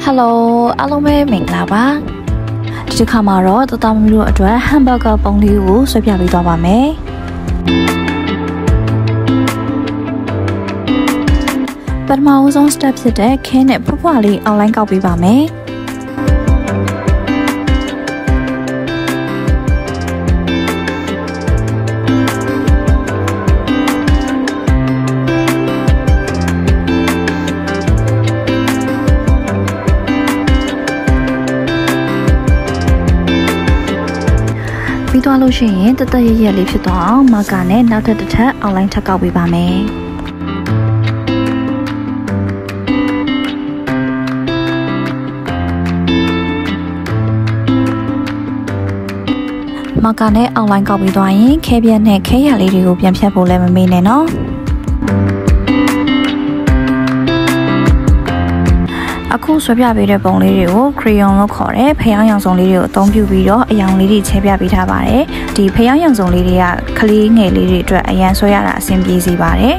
Hello အားလုံးပဲမင်္ဂလာပါဒီတစ်ခါမှာတော့တတမမီတို့အတွက်ဟမ်ဘာဂါပုံလေးကိုဆွဲပြပေးသွားပါမယ်ပထမဆုံး step ဖြစ်တဲ့ခင်းနဲ့ဖွားဖွားလေး online ကောက်ပေးပါမယ်ပြီးသွားလို့ရှိရင်တသက်ရရလေးဖြစ်သွားအောင်မာကာနဲ့နောက်ထပ်တစ်ထပ်အွန်လိုင်းထပ်ကောက်ပေးပါမယ်မာကာနဲ့အွန်လိုင်းကောက်ပြီးသွားရင်ခဲပြက်နဲ့ခဲရလေးတွေကိုပြန်ဖြတ်ဖို့လည်းမမေ့နဲ့နော်အခုဆွဲပြပေးတဲ့ပုံလေးတွေကို crayon လို့ခေါ်တဲ့ဖျောင်းရောင်စုံလေးတွေကိုအသုံးပြုပြီးတော့အရောင်လေးတွေချဲပြပေးထားပါတယ်။ဒီဖျောင်းရောင်စုံလေးတွေကကလေးငယ်လေးတွေအတွက်အရန်ဆွဲရတာအဆင်ပြေစေပါတယ်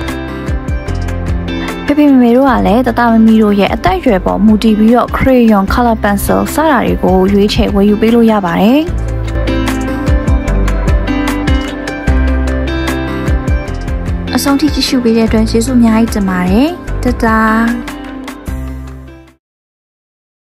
။ဖေဖေမေမေတို့ကလည်းတတမမီတို့ရဲ့အသက်အရွယ်ပေါ်မူတည်ပြီးတော့ crayon color pencil စတာတွေကိုရွေးချယ်ဝယ်ယူပေးလို့ရပါတယ်။အဆုံးထိကြည့်ရှုပေးတဲ့အတွက်ကျေးဇူးအများကြီးတင်ပါတယ်။တတား